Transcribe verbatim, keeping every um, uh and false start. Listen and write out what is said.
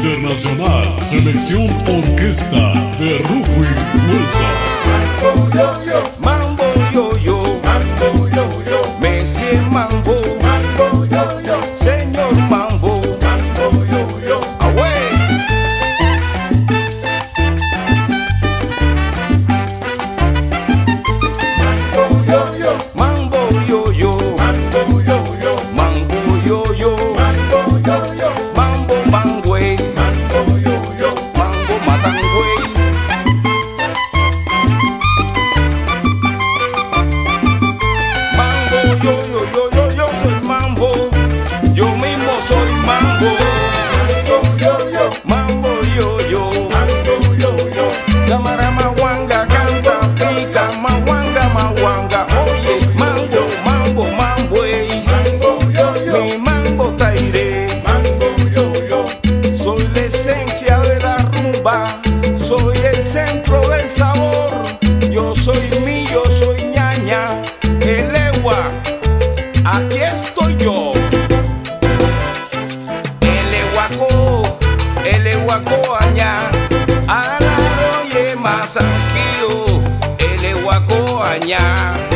Internacional Selección Orquesta de Rufy Huesa. Mambo yo-yo, Mambo yo-yo, mambo yo-yo, Messi Mambo, mambo yo-yo, señor Mambo, mambo yo-yo. away. Mambo yo-yo, Mambo yo-yo, mambo yo-yo, Mambo yo-yo, mambo yo-yo, Mambo Mangüey, mambo yo-yo. Mambo Matangüey. Mambo yo-yo, yo-yo, yo soy Mambo, yo mismo soy Mambo. Mambo yo-yo, Mambo yo-yo, mambo yo-yo, cámara maguanga, canta, pica, maguanga, maguanga. Oye, mambo, mambo, mambo, ey. mambo yo-yo, Mi mambo tairé. mambo yo-yo. Soy la esencia de la rumba, soy el centro del sabor. Yo soy mi, yo soy ñaña, el egua, aquí estoy yo. El eguaco, el eguaco añá, a la oye más tranquilo, el eguaco añá.